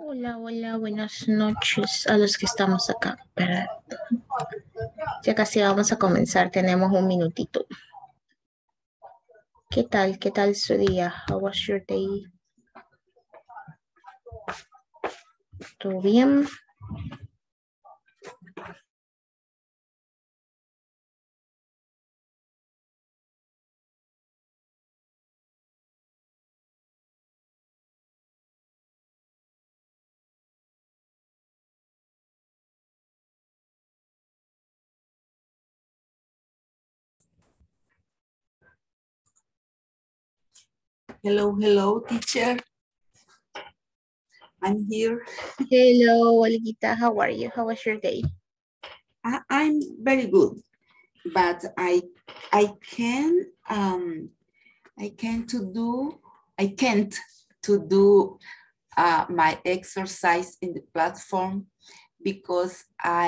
Hola, hola, buenas noches a los que estamos acá. Espera, ya casi vamos a comenzar, tenemos un minutito. ¿Qué tal? ¿Qué tal su día? How was your day? ¿Todo bien? Hello, hello, teacher. I'm here. Hello, Olguita, how are you? How was your day? I'm very good, but I can't to do my exercise in the platform because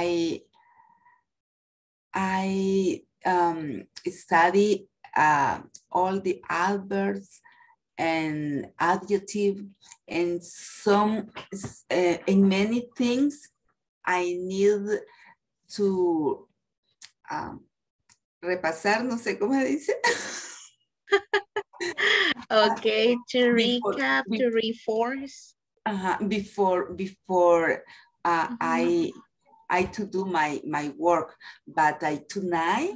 I study all the adverbs and adjective and some in many things I need to repasar, no sé cómo se dice. Okay, to Before, recap, to reinforce. before I to do my work, but tonight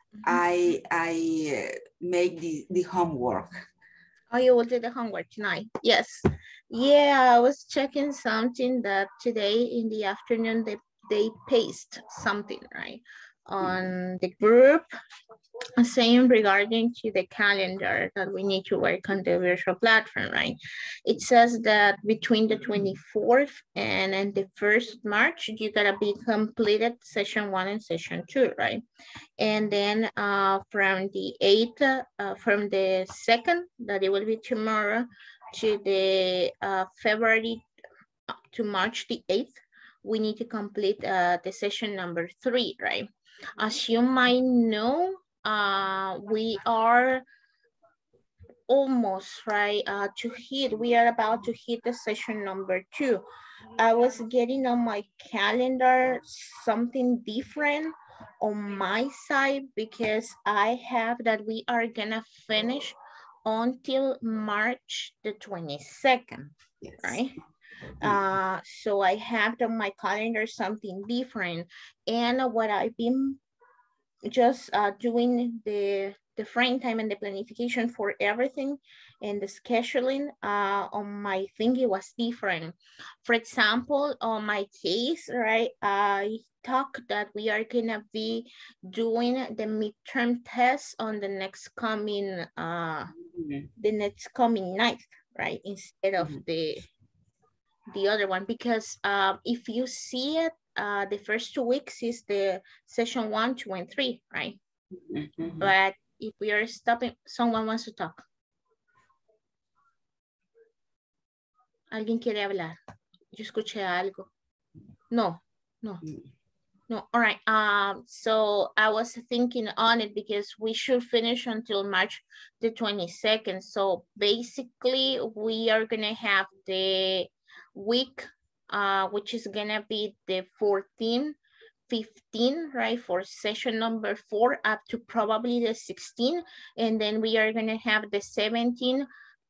I make the homework. Oh, you will do the homework tonight? Yes. Yeah, I was checking something that today in the afternoon they paste something, right, on the group saying regarding to the calendar that we need to work on the virtual platform, right? It says that between the 24th and the 1st March, you gotta be completed session 1 and session 2, right? And then from the 8th, from the 2nd, that it will be tomorrow, to the February to March the 8th, we need to complete the session number 3, right? As you might know, we are almost right we are about to hit the session number 2. I was getting on my calendar something different on my side because I have that we are gonna finish until March the 22nd, yes. Right? So I have on my calendar something different, and what I've been just doing the frame time and the planification for everything and the scheduling on my thing, it was different. For example, on my case, right, I talked that we are gonna be doing the midterm test on the next coming night, right, instead of the other one, because if you see it, the first 2 weeks is the session 1, 2, and 3, right? But if we are stopping, someone wants to talk. ¿Alguien quiere hablar? Yo escuché algo. No. All right. So I was thinking on it because we should finish until March the 22nd. So basically, we are gonna have the week, which is gonna be the 14, 15, right, for session number 4 up to probably the 16, and then we are gonna have the 17,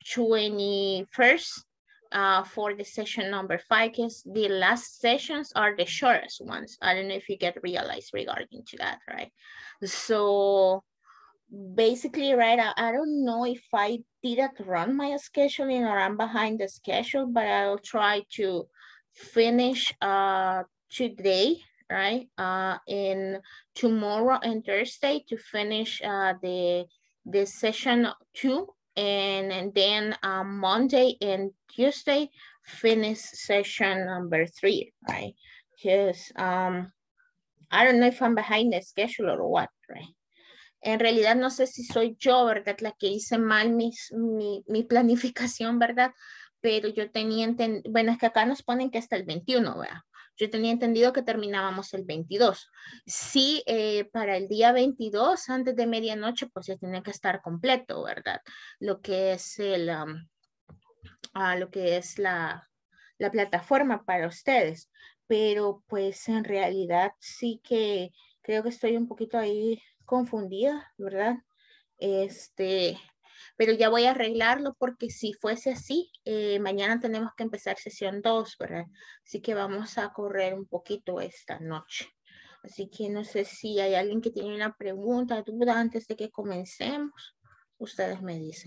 21st for the session number 5, because the last sessions are the shortest ones. I don't know if you get realized regarding to that, right? So basically, right, I don't know if I didn't run my scheduling or I'm behind the schedule, but I'll try to finish today, right, and tomorrow and Thursday to finish the session 2, and then Monday and Tuesday finish session number 3, right? Because I don't know if I'm behind the schedule or what, right? En realidad no sé si soy yo, ¿verdad? La que hice mal mi planificación, ¿verdad? Pero yo tenía entendido, bueno, es que acá nos ponen que hasta el 21, ¿verdad? Yo tenía entendido que terminábamos el 22. Sí, para el día 22, antes de medianoche, pues ya tiene que estar completo, ¿verdad? Lo que es lo que es la plataforma para ustedes, pero pues en realidad sí que creo que estoy un poquito ahí confundida, ¿verdad? Pero ya voy a arreglarlo porque si fuese así, mañana tenemos que empezar sesión 2, ¿verdad? Así que vamos a correr un poquito esta noche. Así que no sé si hay alguien que tiene una pregunta, duda antes de que comencemos. Ustedes me dicen.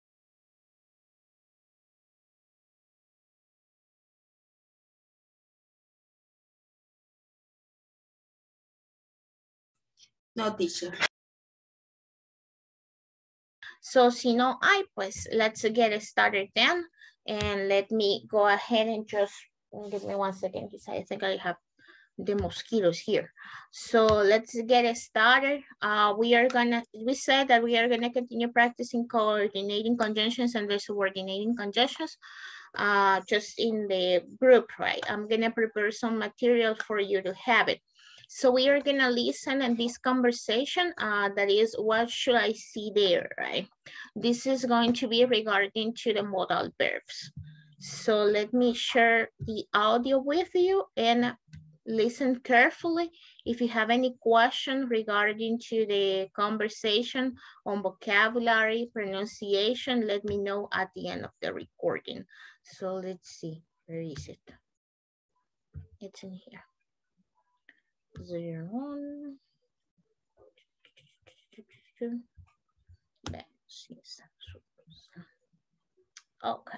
No, teacher. So si no hay, pues let's get started then. And let me go ahead and just give me 1 second because I think I have the mosquitoes here. So let's get started. We said that we are gonna continue practicing coordinating conjunctions and the subordinating conjunctions just in the group, right? I'm gonna prepare some material for you to have it. So we are gonna listen in this conversation that is, what should I see there, right? This is going to be regarding to the modal verbs. So let me share the audio with you and listen carefully. If you have any question regarding to the conversation on vocabulary, pronunciation, let me know at the end of the recording. So let's see, where is it? It's in here. 01. Okay.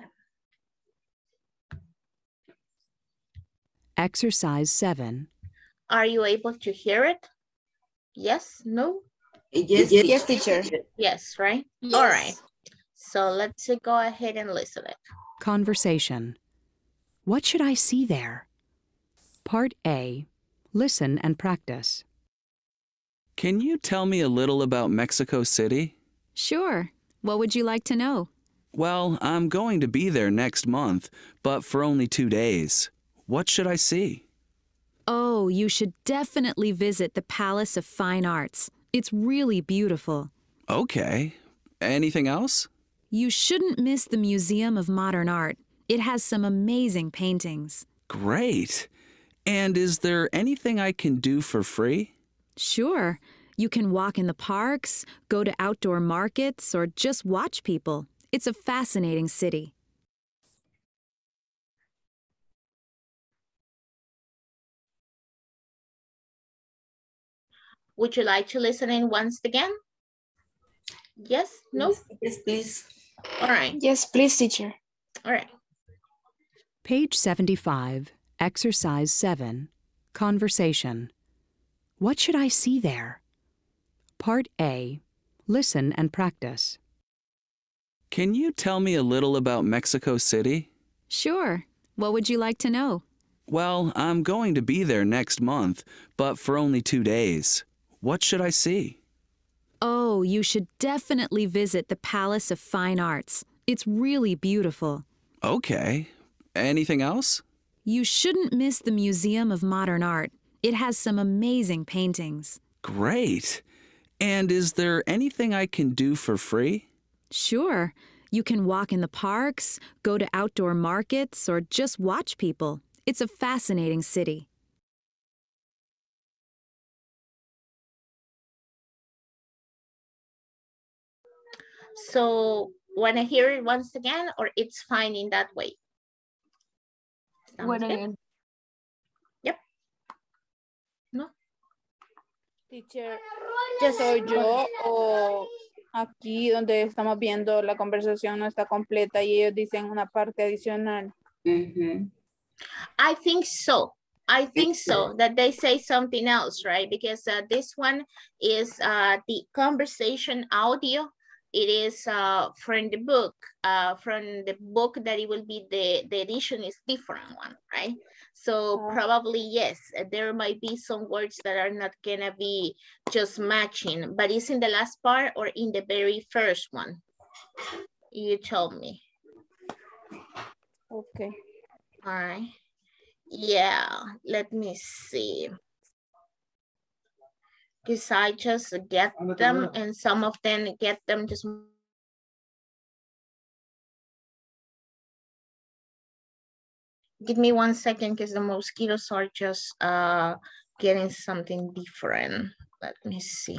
Exercise 7. Are you able to hear it? Yes, no? Yes, teacher. Yes, right? Yes. All right. So let's go ahead and listen it. Conversation. What should I see there? Part A. Listen and practice. Can you tell me a little about Mexico City? Sure. What would you like to know? Well, I'm going to be there next month, but for only 2 days. What should I see? Oh, you should definitely visit the Palace of Fine Arts. It's really beautiful. Okay. Anything else? You shouldn't miss the Museum of Modern Art. It has some amazing paintings. Great. And is there anything I can do for free? Sure. You can walk in the parks, go to outdoor markets, or just watch people. It's a fascinating city. Would you like to listen in once again? Yes, no? Yes, please. All right, Yes, please, teacher. all right. Page 75, Exercise 7. Conversation. What should I see there? Part A. Listen and practice. Can you tell me a little about Mexico City? Sure. What would you like to know? Well, I'm going to be there next month, but for only 2 days. What should I see? Oh, you should definitely visit the Palace of Fine Arts. It's really beautiful. Okay. Anything else? You shouldn't miss the Museum of Modern Art. It has some amazing paintings. Great. And is there anything I can do for free? Sure. You can walk in the parks, go to outdoor markets, or just watch people. It's a fascinating city. So want to hear it once again, or it's fine in that way? Sounds good? Yep. No. Teacher, ¿soy yo o aquí donde estamos viendo la conversación no está completa y ellos dicen una parte adicional? Mhm. I think so. I think so, that they say something else, right? Because this one is the conversation audio. It is from the book that it will be the edition is different one, right? So probably, yes, there might be some words that are not gonna be just matching, but it's in the last part or in the very first one? You told me. Okay. All right. Yeah, let me see. Because I just get them and some of them get them just. Give me 1 second because the mosquitoes are just getting something different. Let me see.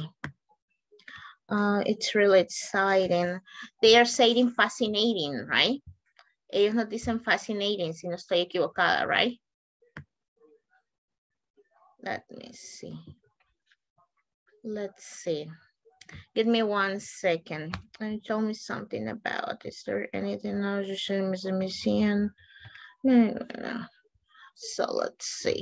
It's really exciting. They are saying fascinating, right? Ellos nos dicen fascinating, si no estoy equivocada, right? Let me see. Let's see. Give me 1 second. And tell me something about, is there anything else you should miss the museum? No. So let's see.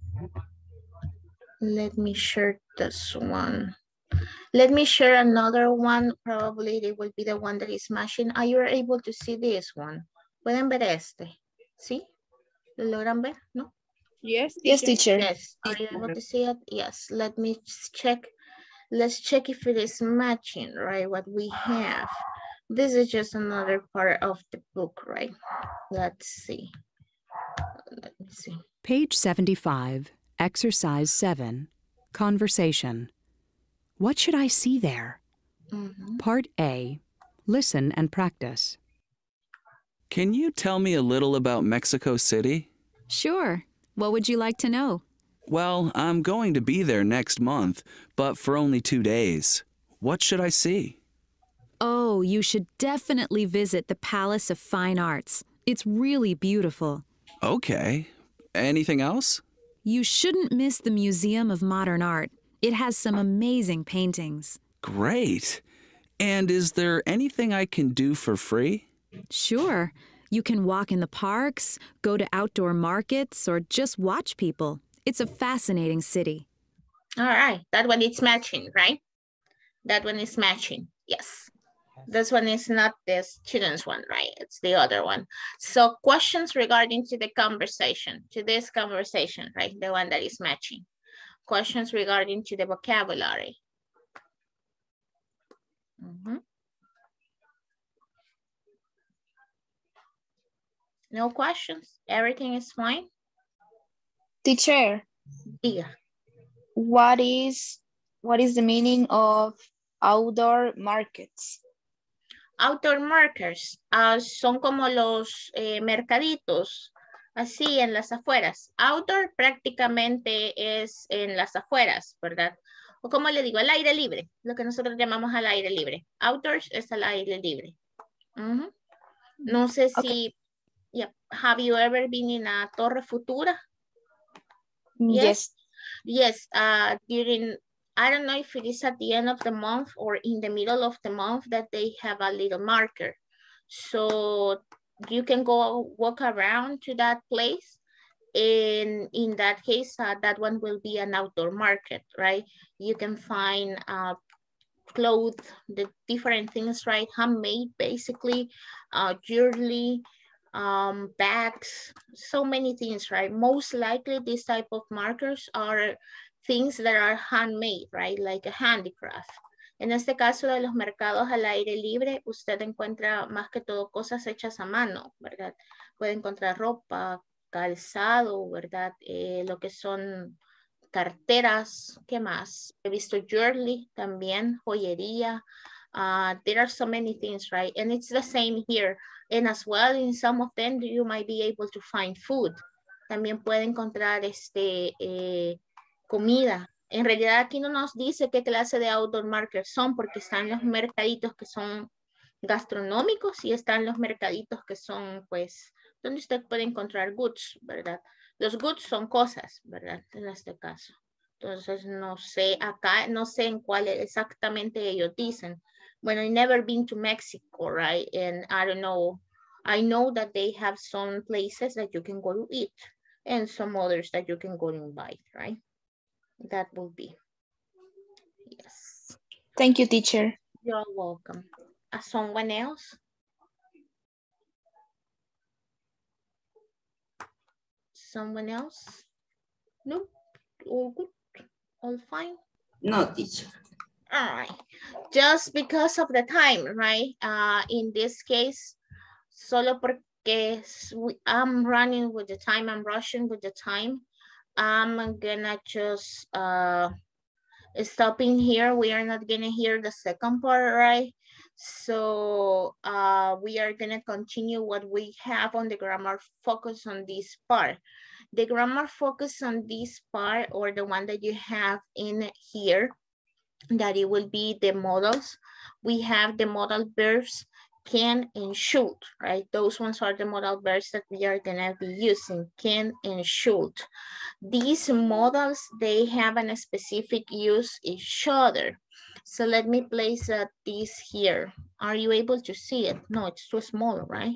Let me share this one. Let me share another one. Probably it will be the one that is matching. Are you able to see this one? ¿Pueden ver este? ¿Sí? ¿Lo logran ver? ¿No? Yes, Yes, teacher. Yes. Are you able to see it? Yes. Let me check. Let's check if it is matching, right? What we have. This is just another part of the book, right? Let's see. Let me see. Page 75, Exercise 7, Conversation. What should I see there? Part A, listen and practice. Can you tell me a little about Mexico City? Sure. What would you like to know? Well, I'm going to be there next month, but for only 2 days. What should I see? Oh, you should definitely visit the Palace of Fine Arts. It's really beautiful. Okay. Anything else? You shouldn't miss the Museum of Modern Art. It has some amazing paintings. Great. And is there anything I can do for free? Sure. You can walk in the parks, go to outdoor markets, or just watch people. It's a fascinating city. All right. That one is matching, right? That one is matching. Yes. This one is not the student's one, right? It's the other one. So questions regarding to the conversation, to this conversation, right? The one that is matching. Questions regarding to the vocabulary. No questions? Everything is fine? Teacher, Diga. what is the meaning of outdoor markets? Outdoor markets son como los mercaditos, así en las afueras. Outdoor prácticamente es en las afueras, ¿verdad? O como le digo, al aire libre, lo que nosotros llamamos al aire libre. Outdoors es al aire libre. No sé si, have you ever been in a Torre Futura? Yes. Yes, during, I don't know if it is at the end of the month or in the middle of the month that they have a little marker. So you can go walk around to that place. And in that case, that one will be an outdoor market, right? You can find clothes, the different things, right? Handmade, basically, jewelry, bags, so many things, right? Most likely these type of markers are things that are handmade, right? Like a handicraft. En este caso de los mercados al aire libre, usted encuentra más que todo cosas hechas a mano, ¿verdad? Puede encontrar ropa, calzado, ¿verdad? Lo que son carteras, ¿qué más? He visto jewelry también, joyería. There are so many things, right? And it's the same here. And as well, in some of them, you might be able to find food. También puede encontrar comida. En realidad aquí no nos dice qué clase de outdoor markets son porque están los mercaditos que son gastronómicos y están los mercaditos que son, pues, donde usted puede encontrar goods, ¿verdad? Los goods son cosas, ¿verdad? En este caso. Entonces, no sé, acá, no sé en cuál exactamente ellos dicen. Bueno, I've never been to Mexico, right? And I don't know. I know that they have some places that you can go to eat and some others that you can go and buy, right? That will be. Yes. Thank you, teacher. You're welcome. Someone else? Someone else? No? All good? All fine? No, teacher. All right. Just because of the time, right? In this case, solo porque I'm running with the time, I'm rushing with the time, I'm gonna just stop in here. We are not gonna hear the second part, right? So we are gonna continue what we have on the grammar focus on this part. The grammar focus on this part, or the one that you have in here, that it will be the modals. We have the modal verbs can and should, right? Those ones are the modal verbs that we are gonna be using, can and should. These modals, they have a specific use each other. So let me place this here. Are you able to see it? No, it's too small, right?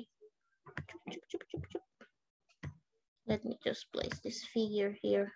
Let me just place this figure here.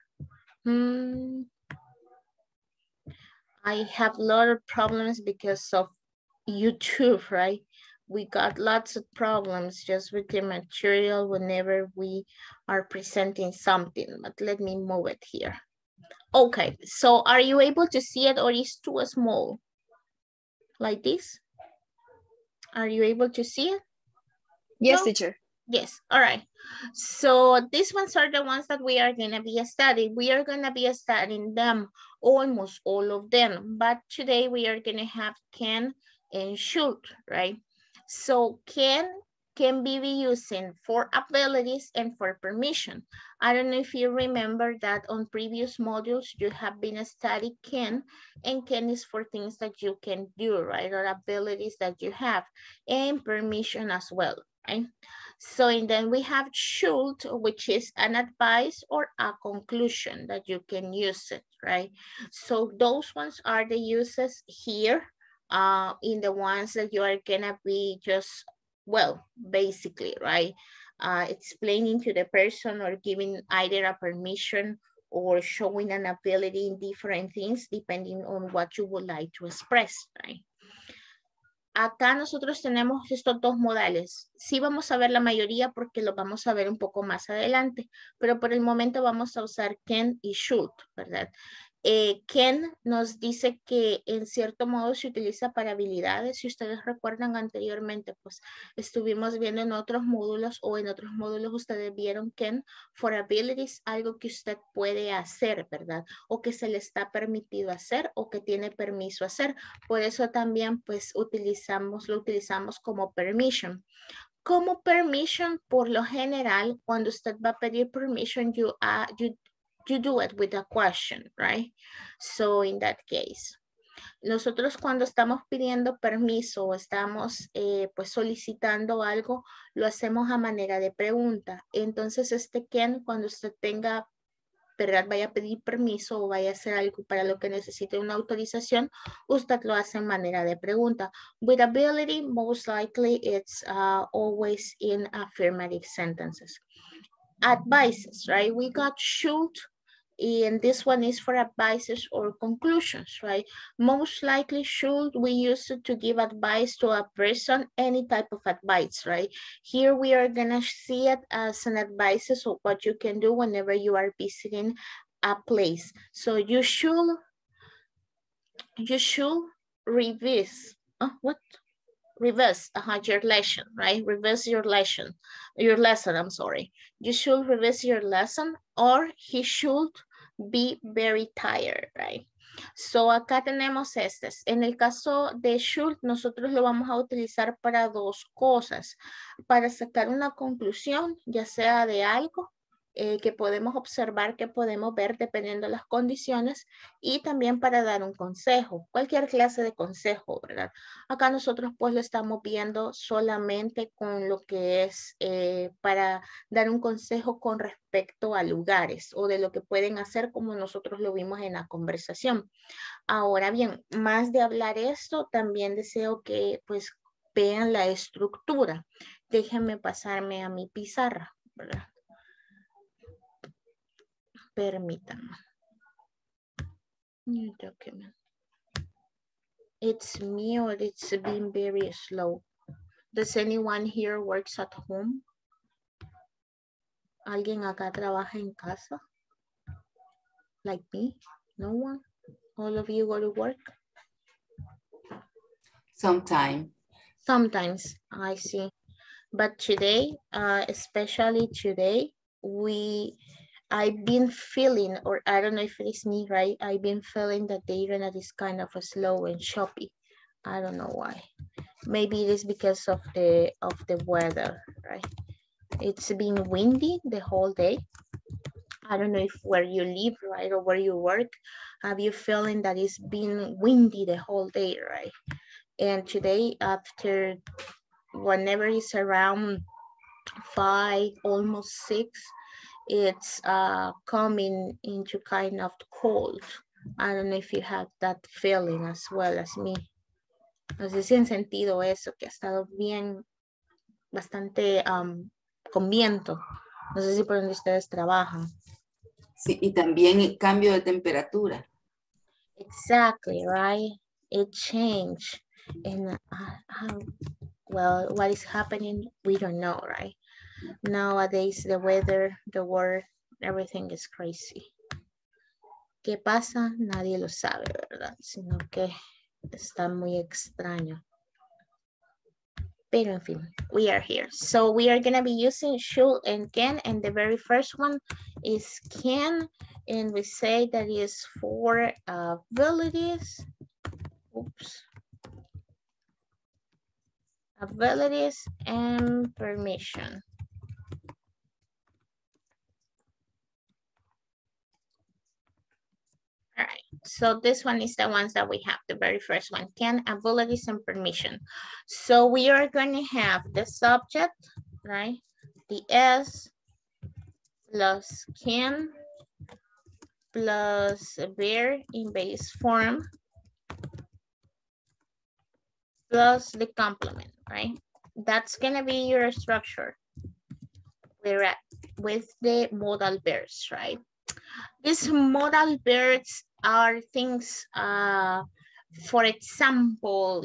I have a lot of problems because of YouTube, right? We got lots of problems just with the material whenever we are presenting something, but let me move it here. Okay, so are you able to see it, or is too small? Like this? Are you able to see it? Yes, No? teacher. Yes, all right. So these ones are the ones that we are gonna be studying. We are gonna be studying them, almost all of them. But today we are gonna have can and should, right? So can be using for abilities and for permission. I don't know if you remember that on previous modules you have been studying can, and can is for things that you can do, right? Or abilities that you have, and permission as well, right? So, and then we have should, which is an advice or a conclusion that you can use it, right? So those ones are the uses here in the ones that you are gonna be just, well, basically, right? Explaining to the person or giving either a permission or showing an ability in different things depending on what you would like to express, right? Acá nosotros tenemos estos dos modales. Sí vamos a ver la mayoría porque los vamos a ver un poco más adelante, pero por el momento vamos a usar can y should, ¿verdad? Can nos dice que en cierto modo se utiliza para habilidades. Si ustedes recuerdan anteriormente, pues estuvimos viendo en otros módulos, o en otros módulos ustedes vieron can for abilities, algo que usted puede hacer, ¿verdad? O que se le está permitido hacer o que tiene permiso hacer. Por eso también pues lo utilizamos como permission. Como permission, por lo general, cuando usted va a pedir permission, you do it with a question, right? So in that case, nosotros cuando estamos pidiendo permiso o estamos pues solicitando algo, lo hacemos a manera de pregunta. Entonces este can, cuando usted tenga, ¿verdad? Vaya a pedir permiso o vaya a hacer algo para lo que necesite una autorización, usted lo hace en manera de pregunta. With ability, most likely it's always in affirmative sentences. Advices, right? We got should, and this one is for advices or conclusions, right? Most likely should, we use it to give advice to a person, any type of advice, right? Here we are gonna see it as an advice of what you can do whenever you are visiting a place. So you should revise, reverse your lesson, right? Reverse your lesson, I'm sorry. You should reverse your lesson, or he should be very tired, right? So acá tenemos estas. En el caso de should, nosotros lo vamos a utilizar para dos cosas. Para sacar una conclusión, ya sea de algo que podemos observar, que podemos ver dependiendo de las condiciones, y también para dar un consejo, cualquier clase de consejo, ¿verdad? Acá nosotros pues lo estamos viendo solamente con lo que es para dar un consejo con respecto a lugares o de lo que pueden hacer, como nosotros lo vimos en la conversación. Ahora bien, más de hablar esto, también deseo que pues vean la estructura. Déjenme pasarme a mi pizarra, ¿verdad? Permítanme. New document. It's me, or it's been very slow. Does anyone here works at home? ¿Alguien acá trabaja en casa? Like me? No one? All of you go to work? Sometimes. Sometimes, I see. But today, especially today, I've been feeling, or I don't know if it is me, right? I've been feeling that the internet is kind of slow and choppy. I don't know why. Maybe it is because of the weather, right? It's been windy the whole day. I don't know if where you live, right, or where you work, have you feeling that it's been windy the whole day, right? And today, after whenever it's around 5, almost 6, it's coming into kind of cold. I don't know if you have that feeling as well as me. No sé si han sentido eso, que ha estado bien, bastante con viento. No sé si por donde ustedes trabajan. Sí, y también el cambio de temperatura. Exactly, right? It changed. And well, what is happening, we don't know, right? Nowadays, the weather, the world, everything is crazy. ¿Qué pasa? Nadie lo sabe, ¿verdad? Sino que está muy extraño. Pero en fin, we are here. So we are going to be using should and can. And the very first one is can. And we say that is for abilities. Oops. Abilities and permission. All right, so this one is the ones that we have, the very first one, can, abilities, and permission. So we are going to have the subject, right? The S plus can plus bear in base form plus the complement, right? That's going to be your structure. We're at with the modal verbs, right? These modal verbs are things, for example,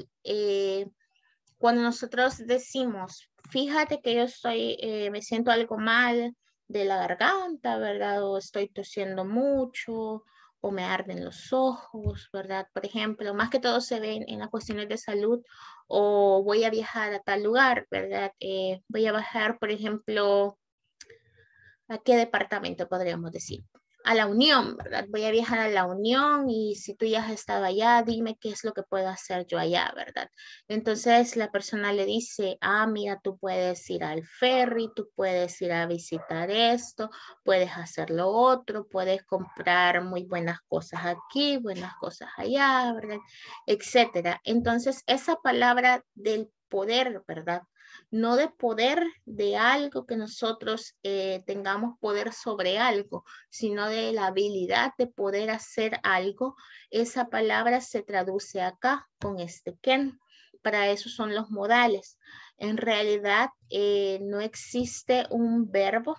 cuando nosotros decimos, fíjate que yo estoy, me siento algo mal de la garganta, ¿verdad? O estoy tosiendo mucho, o me arden los ojos, ¿verdad? Por ejemplo, más que todo se ven en las cuestiones de salud, o voy a viajar a tal lugar, ¿verdad? Voy a viajar, por ejemplo, ¿a qué departamento podríamos decir? A la Unión, ¿verdad? Voy a viajar a la Unión y si tú ya has estado allá, dime qué es lo que puedo hacer yo allá, ¿verdad? Entonces la persona le dice, mira, tú puedes ir al ferry, tú puedes ir a visitar esto, puedes hacer lo otro, puedes comprar muy buenas cosas aquí, buenas cosas allá, ¿verdad? Etcétera. Entonces esa palabra del poder, ¿verdad? No de poder de algo que nosotros tengamos poder sobre algo, sino de la habilidad de poder hacer algo. Esa palabra se traduce acá con este can. Para eso son los modales. En realidad no existe un verbo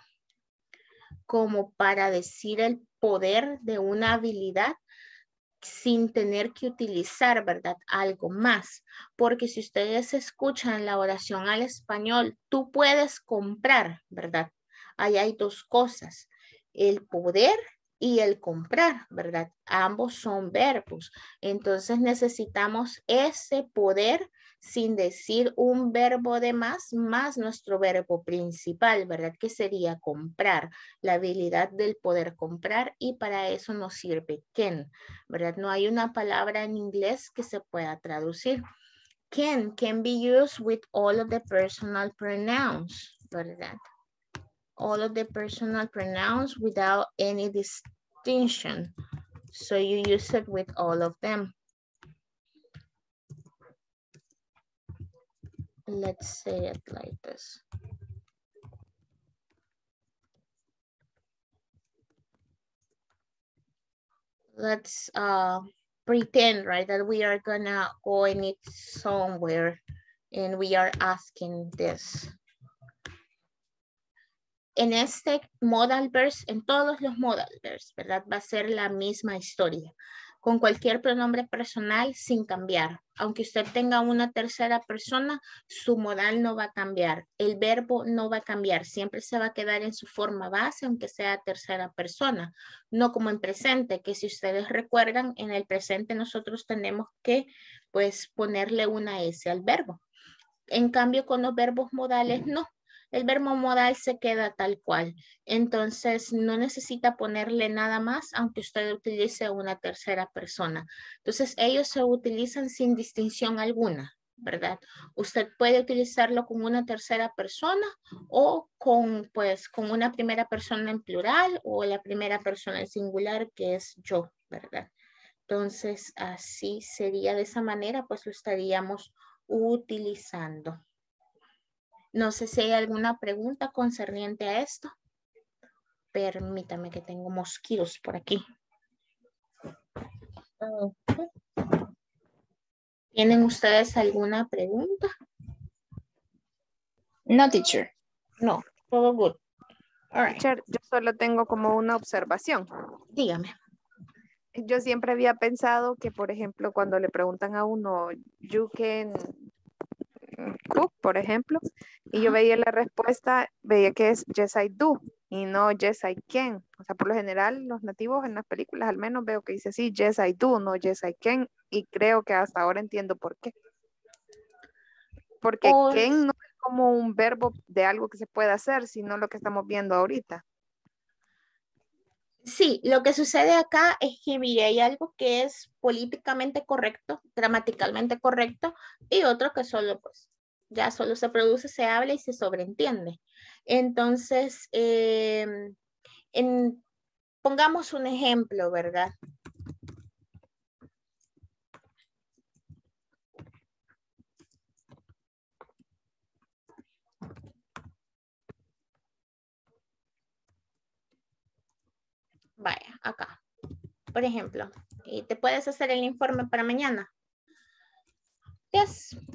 como para decir el poder de una habilidad sin tener que utilizar, ¿verdad? Algo más. Porque si ustedes escuchan la oración al español, tú puedes comprar, ¿verdad? Ahí hay dos cosas, el poder y el comprar, ¿verdad? Ambos son verbos. Entonces necesitamos ese poder sin decir un verbo de más nuestro verbo principal, ¿verdad? Que sería comprar, la habilidad del poder comprar, y para eso nos sirve can, ¿verdad? No hay una palabra en inglés que se pueda traducir. Can be used with all of the personal pronouns, ¿verdad? All of the personal pronouns without any distinction. So you use it with all of them. Let's say it like this. Let's pretend, right, that we are gonna go and eat somewhere and we are asking this. En este modal verse, en todos los modal verse, ¿verdad? Va a ser la misma historia. Con cualquier pronombre personal sin cambiar. Aunque usted tenga una tercera persona, su modal no va a cambiar. El verbo no va a cambiar. Siempre se va a quedar en su forma base, aunque sea tercera persona. No como en presente, que si ustedes recuerdan, en el presente nosotros tenemos que, pues, ponerle una S al verbo. En cambio, con los verbos modales, no. El verbo modal se queda tal cual. Entonces, no necesita ponerle nada más, aunque usted utilice una tercera persona. Entonces, ellos se utilizan sin distinción alguna. ¿verdad? Usted puede utilizarlo con una tercera persona o con, pues, con una primera persona en plural o la primera persona en singular, que es yo, ¿verdad? Entonces, así sería de esa manera, pues lo estaríamos utilizando. No sé si hay alguna pregunta concerniente a esto. Permítame que tengo mosquitos por aquí. ¿Tienen ustedes alguna pregunta? No, teacher. No, todo good. All right. Teacher, yo solo tengo como una observación. Dígame. Yo siempre había pensado que, por ejemplo, cuando le preguntan a uno, you can cook, por ejemplo, y yo Ajá. veía la respuesta, veía que es yes I do y no yes I can. O sea, por lo general, los nativos en las películas al menos veo que dice así, yes I do, no yes I can, y creo que hasta ahora entiendo por qué. Porque O- can no es como un verbo de algo que se puede hacer, sino lo que estamos viendo ahorita. Sí, lo que sucede acá es que, mire, hay algo que es políticamente correcto, gramaticalmente correcto, y otro que solo, pues, ya solo se produce, se habla y se sobreentiende. Entonces, pongamos un ejemplo, ¿verdad? Vaya, acá. Por ejemplo, ¿y te puedes hacer el informe para mañana? Yes.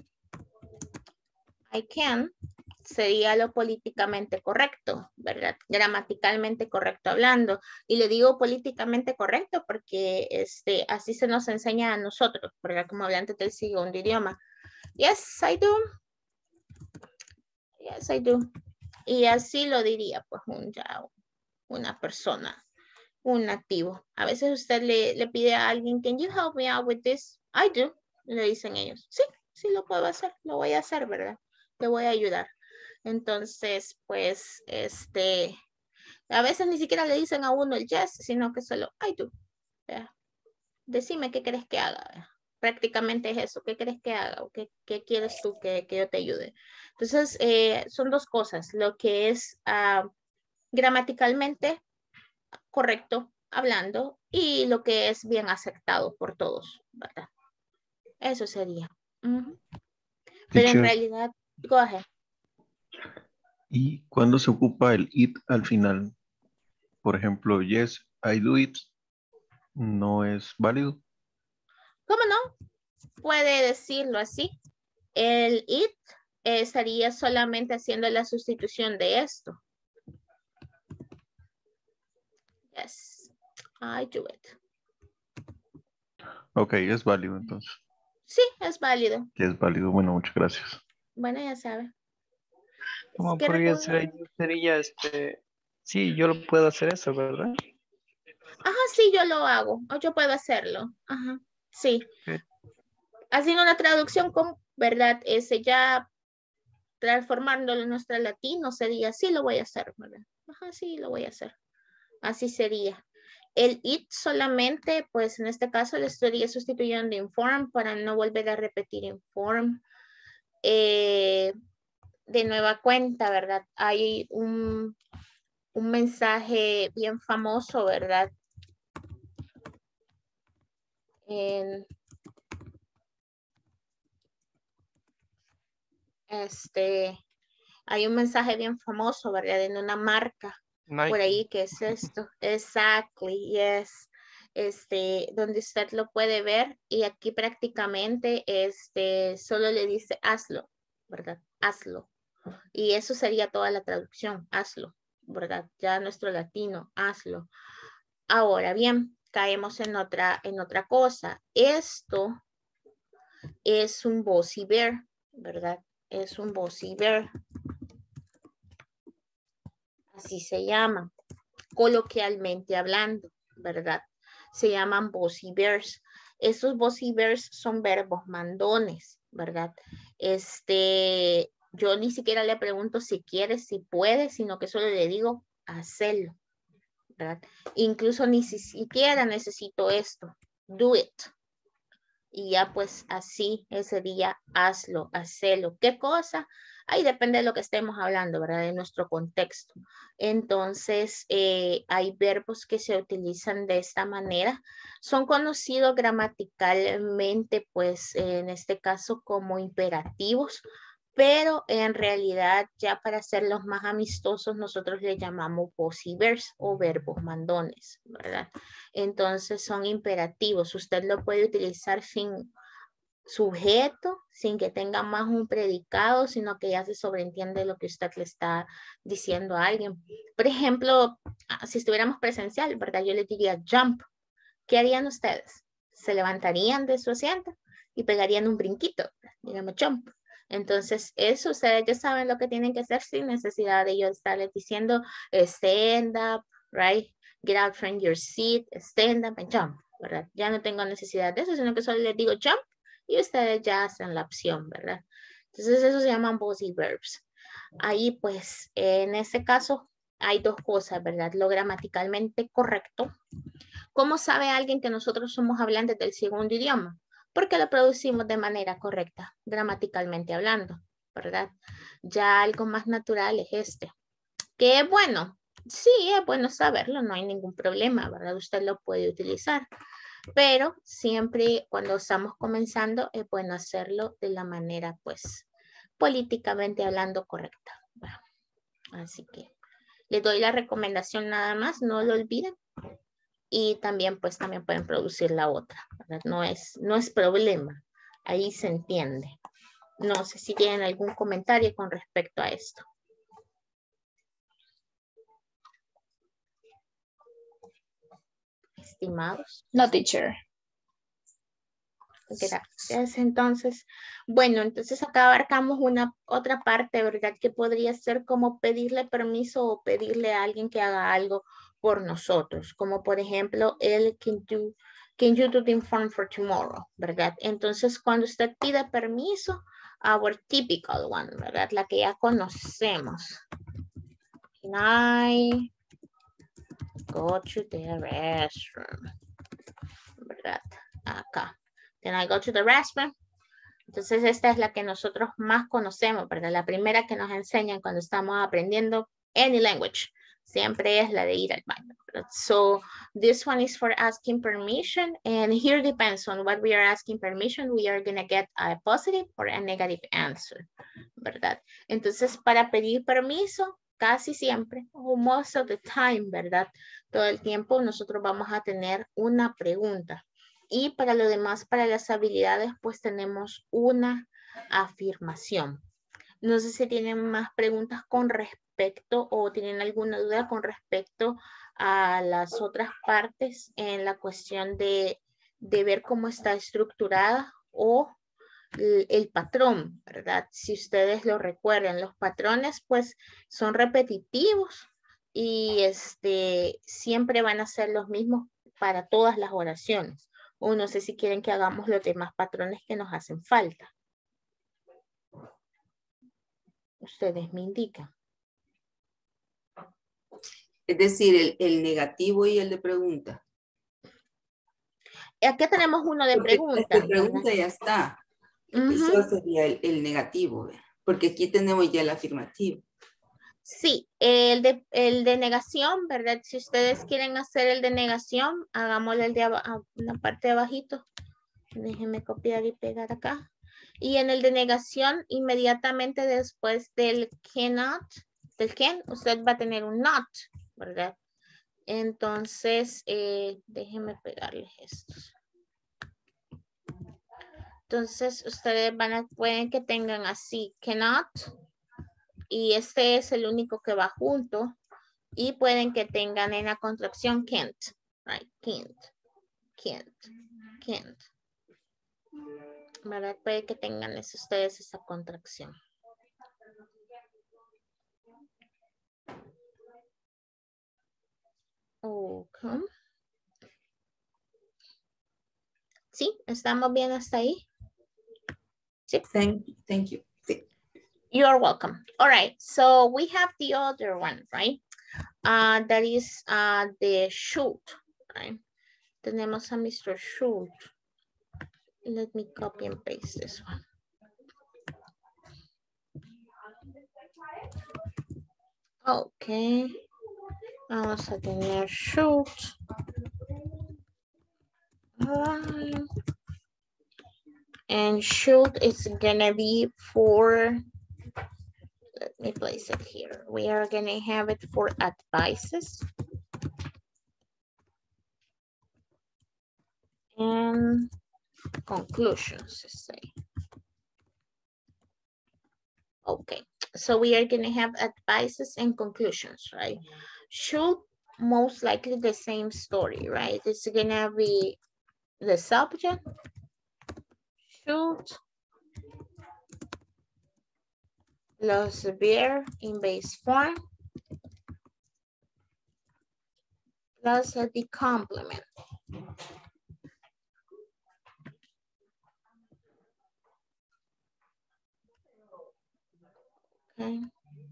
I can. Sería lo políticamente correcto, ¿verdad? Gramaticalmente correcto hablando. Y le digo políticamente correcto porque así se nos enseña a nosotros, ¿verdad? Como hablantes del segundo idioma. Yes, I do. Yes, I do. Y así lo diría, pues, una persona, un nativo. A veces usted le pide a alguien, can you help me out with this? I do. Le dicen ellos, sí, sí lo puedo hacer, lo voy a hacer, ¿verdad? Te voy a ayudar. Entonces, pues, a veces ni siquiera le dicen a uno el yes, sino que solo, I do. ¿Verdad? Decime qué crees que haga. ¿Verdad? Prácticamente es eso, ¿qué crees que haga? ¿O qué quieres tú que yo te ayude? Entonces, son dos cosas, lo que es gramaticalmente correcto hablando y lo que es bien aceptado por todos, ¿verdad? Eso sería. Pero en Teacher, realidad, go ahead. ¿y cuándo se ocupa el it al final? Por ejemplo, yes, I do it, ¿no es válido? ¿Cómo no? Puede decirlo así. El it estaría solamente haciendo la sustitución de esto. Yes, I do it. Ok, es válido entonces. Sí, es válido. Sí, es válido. Bueno, muchas gracias. Bueno, ya sabe. ¿Cómo ¿Qué podría recuerda? ser? Sería sí, yo lo puedo hacer eso, ¿verdad? Ajá, sí, yo lo hago. O yo puedo hacerlo. Ajá, sí. Ok. Haciendo una traducción con, ¿verdad? Ya transformándolo en nuestro latino sería, sí, lo voy a hacer, ¿verdad? Ajá, sí, lo voy a hacer. Así sería. El it solamente, pues en este caso le estaría sustituyendo inform para no volver a repetir inform. De nueva cuenta, ¿verdad? Hay un mensaje bien famoso, ¿verdad? Hay un mensaje bien famoso, ¿verdad? En una marca por Nike. ahí que es esto. Exactly, yes. Donde usted lo puede ver y aquí prácticamente solo le dice hazlo, ¿verdad? Hazlo. Y eso sería toda la traducción, hazlo, ¿verdad? Ya nuestro latino, hazlo. Ahora bien, caemos en otra cosa. Esto es un bossy bear, ¿verdad? Es un bossy bear. Así se llama, coloquialmente hablando, ¿verdad? Se llaman bossy bears. Estos bossy bears son verbos mandones, ¿verdad? Yo ni siquiera le pregunto si quiere, si puede, sino que solo le digo hacerlo, ¿verdad? Incluso ni siquiera necesito esto. Do it. Y ya pues así ese día hazlo, hacelo. ¿Qué cosa? Ahí depende de lo que estemos hablando, ¿verdad? De nuestro contexto. Entonces, hay verbos que se utilizan de esta manera. Son conocidos gramaticalmente, pues, en este caso como imperativos, pero en realidad ya para hacerlos más amistosos nosotros le llamamos posivers o verbos mandones, ¿verdad? Entonces son imperativos. Usted lo puede utilizar sin sujeto, sin que tenga más un predicado, sino que ya se sobreentiende lo que usted le está diciendo a alguien. Por ejemplo, si estuviéramos presencial, ¿verdad? Yo les diría jump. ¿Qué harían ustedes? Se levantarían de su asiento y pegarían un brinquito, digamos jump. Entonces, eso ustedes ya saben lo que tienen que hacer sin necesidad de yo estarles diciendo stand up, right? Get out from your seat, stand up and jump, ¿verdad? Ya no tengo necesidad de eso, sino que solo les digo jump y ustedes ya hacen la opción, ¿verdad? Entonces, eso se llaman bossy verbs. Ahí, pues, en este caso, hay dos cosas, ¿verdad? Lo gramaticalmente correcto. ¿Cómo sabe alguien que nosotros somos hablantes del segundo idioma? Porque lo producimos de manera correcta, gramaticalmente hablando, ¿verdad? Ya algo más natural es este. ¿Qué es bueno? Sí, es bueno saberlo, no hay ningún problema, ¿verdad? Usted lo puede utilizar. Pero siempre cuando estamos comenzando es bueno hacerlo de la manera, pues, políticamente hablando correcta. Bueno, así que les doy la recomendación nada más, no lo olviden. Y también, pues, también pueden producir la otra, ¿verdad? No es problema, ahí se entiende. No sé si tienen algún comentario con respecto a esto. Estimados. No, teacher. Gracias. Entonces, bueno, entonces acá abarcamos otra parte, ¿verdad? Que podría ser como pedirle permiso o pedirle a alguien que haga algo por nosotros, como por ejemplo, el can you do the form for tomorrow, ¿verdad? Entonces, cuando usted pide permiso, our typical one, ¿verdad? La que ya conocemos. Can I go to the restroom? ¿Verdad? Acá. Can I go to the restroom? Entonces esta es la que nosotros más conocemos, ¿verdad? La primera que nos enseñan cuando estamos aprendiendo any language. Siempre es la de ir al baño. So this one is for asking permission, and here depends on what we are asking permission. We are going to get a positive or a negative answer, ¿verdad? Entonces para pedir permiso, casi siempre, o most of the time, ¿verdad? Todo el tiempo nosotros vamos a tener una pregunta. Y para lo demás, para las habilidades, pues tenemos una afirmación. No sé si tienen más preguntas con respecto o tienen alguna duda con respecto a las otras partes en la cuestión de ver cómo está estructurada o el patrón, ¿verdad? Si ustedes lo recuerdan, los patrones pues son repetitivos y siempre van a ser los mismos para todas las oraciones. O no sé si quieren que hagamos los demás patrones que nos hacen falta. Ustedes me indican. Es decir, el negativo y el de pregunta. Aquí tenemos uno de pregunta. El de pregunta ya está. Eso sería el negativo, ¿verdad? Porque aquí tenemos ya el afirmativo. Sí, el de negación, ¿verdad? Si ustedes quieren hacer el de negación, hagámosle el de la parte de abajito. Déjenme copiar y pegar acá. Y en el de negación, inmediatamente después del cannot, del can, usted va a tener un not, ¿verdad? Entonces, déjenme pegarles estos. Entonces, ustedes pueden que tengan así, cannot, y este es el único que va junto, y pueden que tengan en la contracción can't, right? Can't. ¿Verdad? Puede que tengan ustedes esa contracción. Okay. ¿Sí? ¿Estamos bien hasta ahí? ¿Sí? Thank you. Sí. You're welcome. All right. So we have the other one, right? That is the should, right? Tenemos a Mr. Should. Let me copy and paste this one. Okay. Vamos a tener shoot. And shoot is gonna be for, let me place it here. We are gonna have it for advices. And conclusions, let's say. Okay, so we are gonna have advices and conclusions, right? Should most likely the same story, right? It's gonna be the subject, should, plus verb in base form, plus the complement. Okay.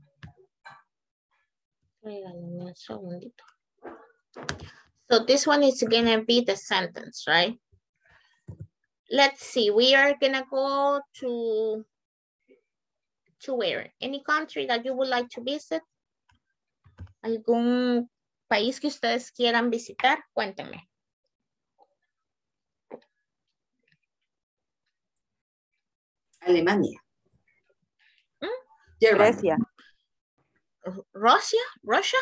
Regálame un segundito. So this one is gonna be the sentence, right? Let's see, we are gonna go to where? Any country that you would like to visit? ¿Algún país que ustedes quieran visitar? Cuéntenme. Alemania. Grecia. Russia?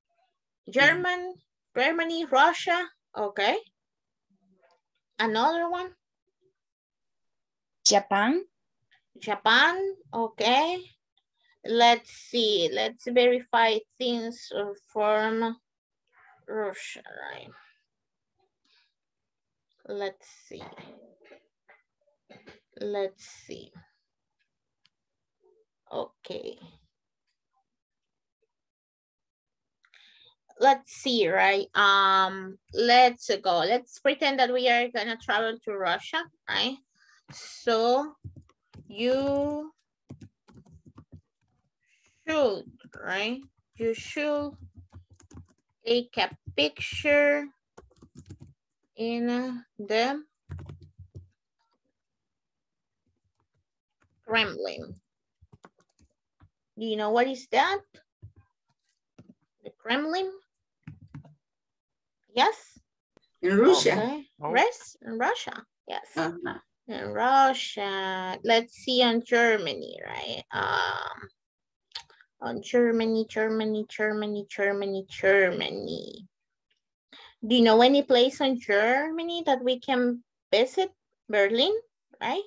Germany, Russia, okay. Another one? Japan. Japan, okay. Let's see, let's verify things from Russia, right? Let's see. Okay. Let's see, right? Let's go. Let's pretend that we are gonna travel to Russia, right? So you should, right? You should take a picture in the Kremlin. Do you know what is that? The Kremlin? Yes? In Russia. Okay. Oh. Yes, in Russia. Yes. Uh-huh. In Russia. Let's see on Germany, right? On Germany. Do you know any place in Germany that we can visit? Berlin, right?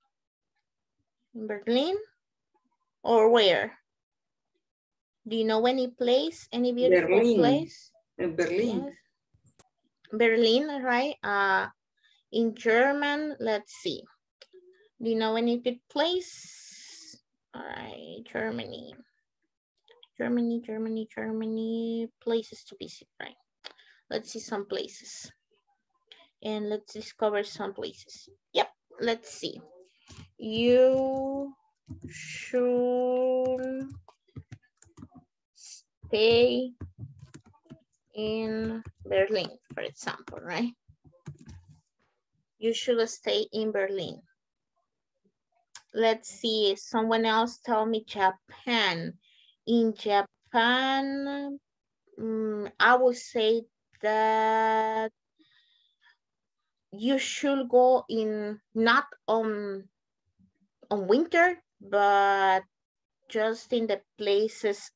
Berlin? Or where? Do you know any place, any beautiful Berlin. place? In Berlin. Yes. Berlin, right? In German, let's see. Do you know any good place? All right, Germany, places to visit, right? Let's see some places. And let's discover some places. Yep, let's see. You should stay in Berlin, for example, right? You should stay in Berlin. Let's see, someone else tell me Japan. In Japan, I would say that you should go in, not on winter, but just in the places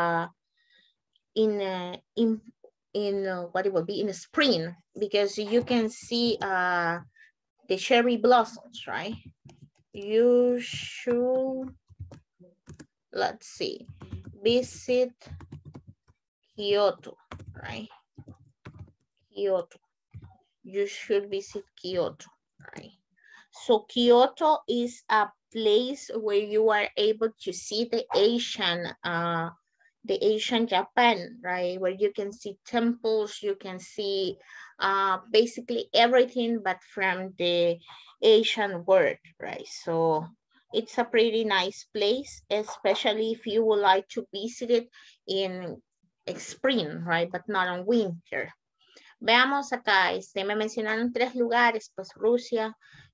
in what it would be in the spring, because you can see the cherry blossoms, right? You should, let's see, visit Kyoto, right? Kyoto. You should visit Kyoto, right? So Kyoto is a place where you are able to see the Asian Japan, right? Where you can see temples, you can see basically everything but from the Asian world, right? So it's a pretty nice place, especially if you would like to visit it in spring, right? But not in winter. Veamos acá, me mencionaron 3 lugares, pues Rusia,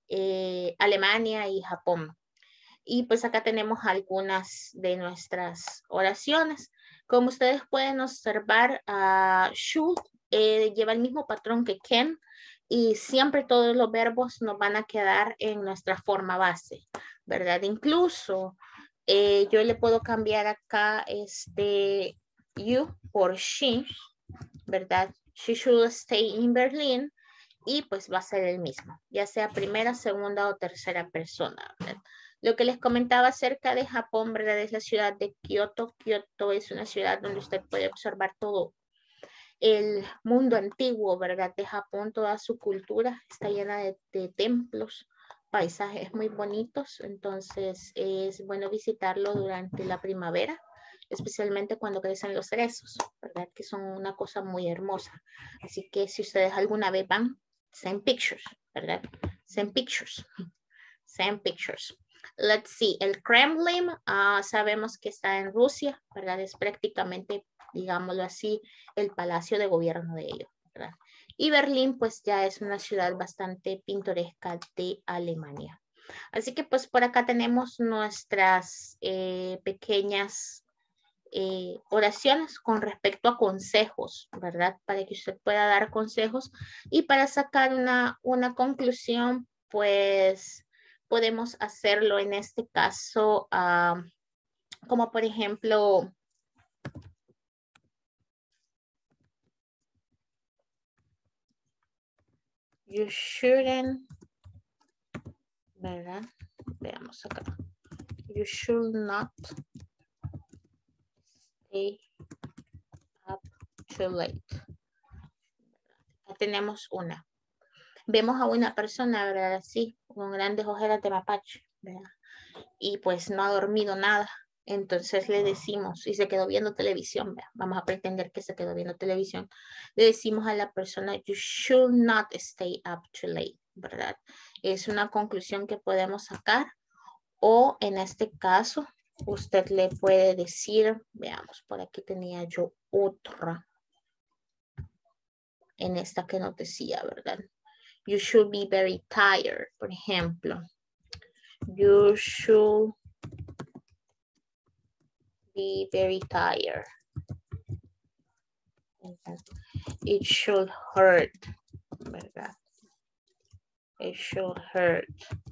Alemania y Japón. Y pues acá tenemos algunas de nuestras oraciones. Como ustedes pueden observar, should lleva el mismo patrón que can y siempre todos los verbos nos van a quedar en nuestra forma base, ¿verdad? Incluso yo le puedo cambiar acá you por she, ¿verdad? She should stay in Berlin y pues va a ser el mismo, ya sea primera, segunda o tercera persona, ¿verdad? Lo que les comentaba acerca de Japón, ¿verdad? Es la ciudad de Kioto. Kioto es una ciudad donde usted puede observar todo el mundo antiguo, ¿verdad? De Japón, toda su cultura está llena de templos, paisajes muy bonitos. Entonces es bueno visitarlo durante la primavera, especialmente cuando crecen los cerezos, ¿verdad? Que son una cosa muy hermosa. Así que si ustedes alguna vez van, send pictures, ¿verdad? Send pictures. Send pictures. Let's see, el Kremlin sabemos que está en Rusia, ¿verdad? Es prácticamente, digámoslo así, el palacio de gobierno de ellos, ¿verdad? Y Berlín pues ya es una ciudad bastante pintoresca de Alemania. Así que pues por acá tenemos nuestras pequeñas oraciones con respecto a consejos, ¿verdad? Para que usted pueda dar consejos y para sacar una conclusión, pues podemos hacerlo en este caso, como por ejemplo, you shouldn't, ¿verdad? Veamos acá. You should not stay up too late. Acá tenemos una. Vemos a una persona, ¿verdad? Así, con grandes ojeras de mapache, ¿verdad? Y pues no ha dormido nada. Entonces le decimos, y se quedó viendo televisión, ¿verdad? Vamos a pretender que se quedó viendo televisión. Le decimos a la persona, you should not stay up too late, ¿verdad? Es una conclusión que podemos sacar. O en este caso, usted le puede decir, veamos, por aquí tenía yo otra. En esta que nos decía, ¿verdad? You should be very tired, por ejemplo. You should be very tired. It should hurt, ¿verdad? It should hurt.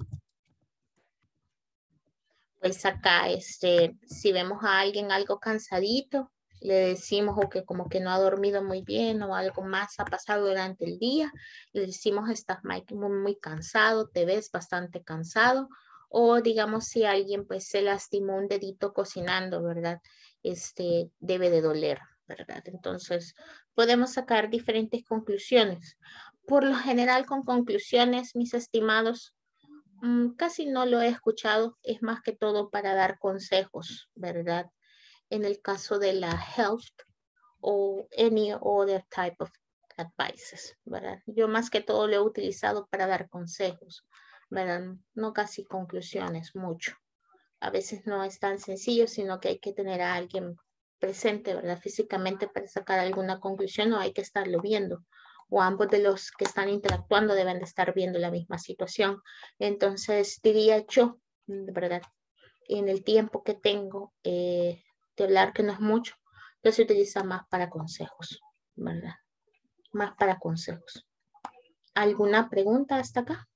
Pues acá, si vemos a alguien algo cansadito, le decimos o que como que no ha dormido muy bien o algo más ha pasado durante el día, le decimos estás muy cansado, te ves bastante cansado, o digamos si alguien pues se lastimó un dedito cocinando, ¿verdad? Debe de doler, ¿verdad? Entonces podemos sacar diferentes conclusiones. Por lo general con conclusiones, mis estimados, casi no lo he escuchado, es más que todo para dar consejos, ¿verdad? En el caso de la health o any other type of advices, ¿verdad? Yo más que todo lo he utilizado para dar consejos, ¿verdad? No casi conclusiones, mucho. A veces no es tan sencillo, sino que hay que tener a alguien presente, ¿verdad? Físicamente para sacar alguna conclusión o hay que estarlo viendo. O ambos de los que están interactuando deben de estar viendo la misma situación. Entonces, diría yo, ¿verdad? En el tiempo que tengo de hablar, que no es mucho, pero se utiliza más para consejos, ¿verdad? Más para consejos. ¿Alguna pregunta hasta acá?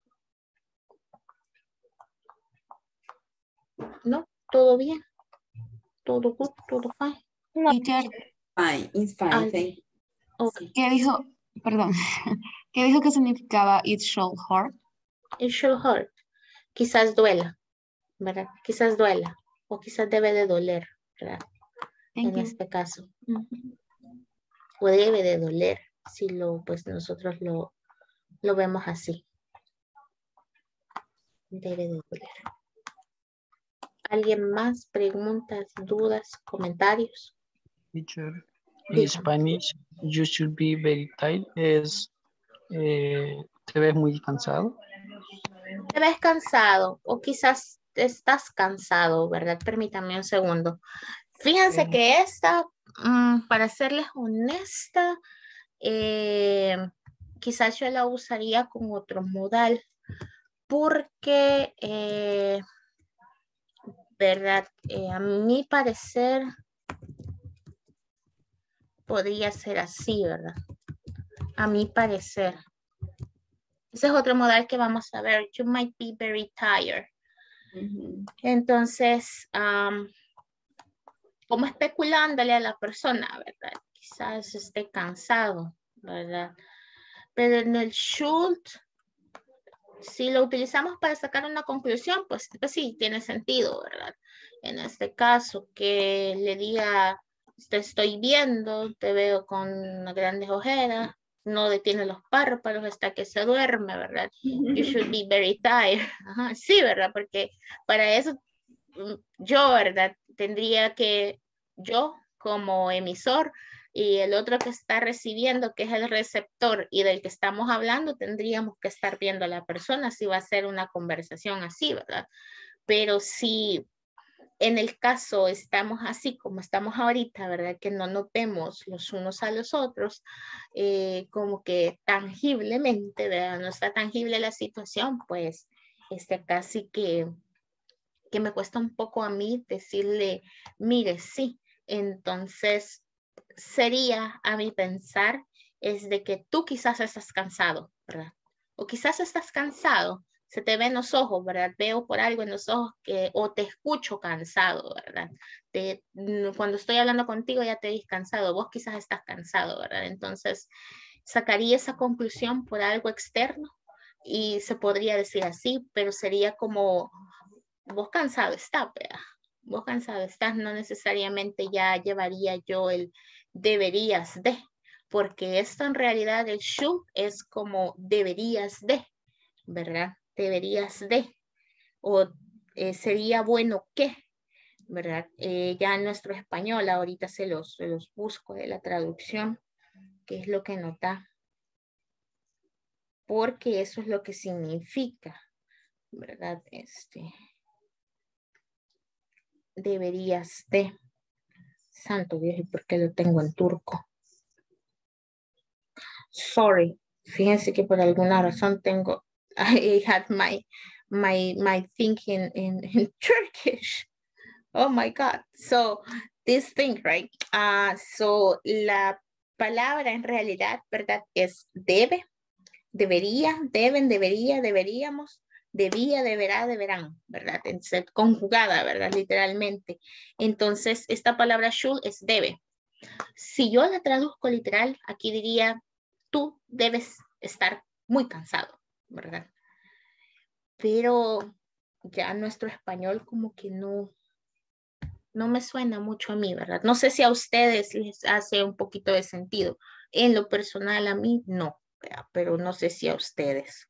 ¿No? ¿Todo bien? ¿Todo good? ¿Todo fine? No. Fine, it's fine, thank you. Okay. ¿Qué dijo? Perdón. ¿Qué dijo que significaba it should hurt? It should hurt. Quizás duela, ¿verdad? Quizás duela. O quizás debe de doler, ¿verdad? En este caso. O debe de doler si pues nosotros lo vemos así. Debe de doler. ¿Alguien más? ¿Preguntas, dudas, comentarios? Teacher, in Spanish, you should be very tired. ¿Te ves muy cansado? Te ves cansado o quizás estás cansado, ¿verdad? Permítame un segundo. Fíjense que esta, para serles honesta, quizás yo la usaría con otro modal, porque, ¿verdad? A mi parecer, podría ser así, ¿verdad? A mi parecer. Ese es otro modal que vamos a ver. You might be very tired. Entonces, como especulándole a la persona, ¿verdad? Quizás esté cansado, ¿verdad? Pero en el should, si lo utilizamos para sacar una conclusión, pues sí, tiene sentido, ¿verdad? En este caso, que le diga, te estoy viendo, te veo con grandes ojeras, no detiene los párpados hasta que se duerme, ¿verdad? You should be very tired. Ajá, sí, ¿verdad? Porque para eso yo, ¿verdad? Tendría que, yo como emisor y el otro que está recibiendo, que es el receptor y del que estamos hablando, tendríamos que estar viendo a la persona si va a ser una conversación así, ¿verdad? Pero si en el caso estamos así como estamos ahorita, ¿verdad? Que no nos vemos los unos a los otros, como que tangiblemente, ¿verdad? No está tangible la situación, pues casi que me cuesta un poco a mí decirle, mire, sí. Entonces, sería a mi pensar, es de que tú quizás estás cansado, ¿verdad? O quizás estás cansado, se te ven los ojos, ¿verdad? Veo por algo en los ojos o te escucho cansado, ¿verdad? Cuando estoy hablando contigo ya te ves cansado, vos quizás estás cansado, ¿verdad? Entonces, sacaría esa conclusión por algo externo y se podría decir así, pero sería como, vos cansado estás, ¿verdad? Vos cansado estás, no necesariamente ya llevaría yo el deberías de, porque esto en realidad el should es como deberías de, ¿verdad? Deberías de, o sería bueno que, ¿verdad? Ya en nuestro español ahorita se los busco de la traducción, que es lo que nota, porque eso es lo que significa, ¿verdad? Deberías de. Santo Dios, ¿y por qué lo tengo en turco? Sorry. Fíjense que por alguna razón tengo, I had my thinking in Turkish. Oh my God. So, this thing, right? So, la palabra en realidad, ¿verdad? Es debe, debería, deben, debería, deberíamos, debía, deberá, deberán, ¿verdad? Conjugada, ¿verdad? Literalmente. Entonces, esta palabra should es debe. Si yo la traduzco literal, aquí diría, tú debes estar muy cansado, ¿verdad? Pero ya nuestro español como que no me suena mucho a mí, ¿verdad? No sé si a ustedes les hace un poquito de sentido. En lo personal a mí no, ¿verdad? Pero no sé si a ustedes.